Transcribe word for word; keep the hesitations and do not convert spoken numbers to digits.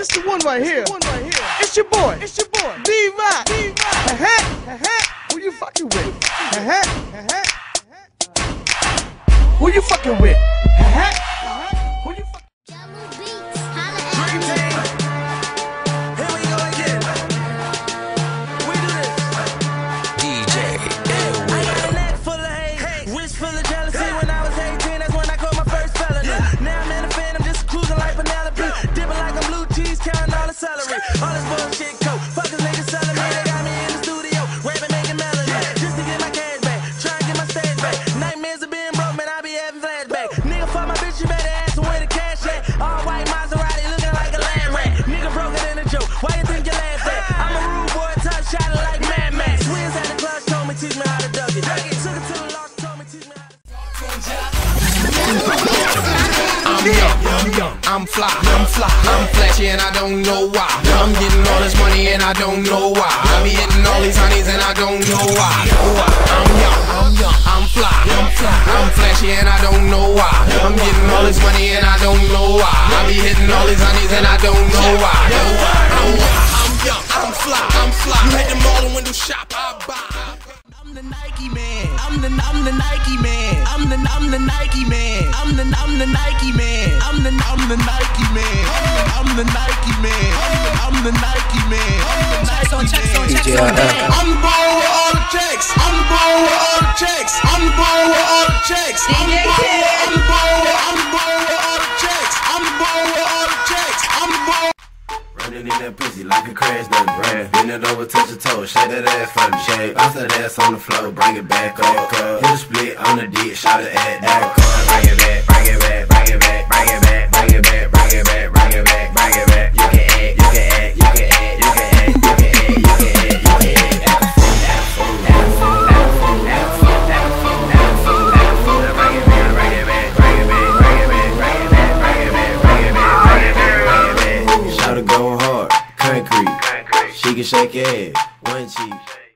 It's the one right here. One right here. It's your boy. It's your boy. D-Rock. D-Rock. Uh-huh. Who you fucking with? Uh-huh. Uh-huh. Who you fucking with? Uh-huh. Who you fucking Dream Team. Here we go again. We do this. D J. I got a neck full of hate, wish full of jealousy. When I was eighteen, that's when I caught my first felony. Now I'm in a fan, I'm just cruising like Penelope, dipping like a blue cheese, counting all the celery. All this bullshit coat, fuckers niggas selling me. They got me in the studio, rapping, making melody, just to get my cash back, trying to get my stage back. Nightmares of being broke, man, I be having flashback. Nigga, fuck my bitch, you better ask where the cash at. All white Maserati, looking like a land rat. Nigga broke it in a joke, why you think you laugh at? I'm a rude boy, top shot like Mad Max. Twins at the clutch told me, teach me how to duck it. Took it to the lost, told me, teach me how to I'm young, I'm young, I'm fly, I'm fly, I'm flashy and I don't know why. I'm getting all this money and I don't know why. I be hitting all these honeys and I don't know why. I'm young, I'm young, I'm fly, I'm fly, I'm flashy and I don't know why. I'm getting all this money and I don't know why. I be hitting all these honeys and I don't know why. I'm young, I'm fly, I'm fly. You hit the mall and window shop, I buy. I'm the Nike man. I'm the I'm the Nike man. I'm the I'm the Nike man. I'm the I'm the Nike man. I'm the I'm the Nike man. I'm the Nike man. I'm the Nike man. I'm the Nike man. I'm the ball with all the checks. I'm the ball with all the checks. I'm the ball with all the checks. I'm the ball with I'm the ball with I'm the ball with all the checks. I'm the ball with all the checks. I'm the ball. Running in that pussy like a crash dummy. Bend it over, touch your toes, shake that ass for the shake. Bounce that ass on the floor, bring it back up. Hit a split on the dick, shout it at that. Bring it back, bring it back, bring it back, bring it back, bring it back, bring it back, bring it back, bring it back. You can act, you can act, you can act, you can act, you can act, you can act, you can act. Act fool, act fool, act fool, act fool, act fool, act fool, act fool. Bring it back, bring it back, bring it back, bring it back, bring it back, bring it back, bring it back, bring it back, bring it back. Shout it going hard, concrete. She can shake your head, one cheek.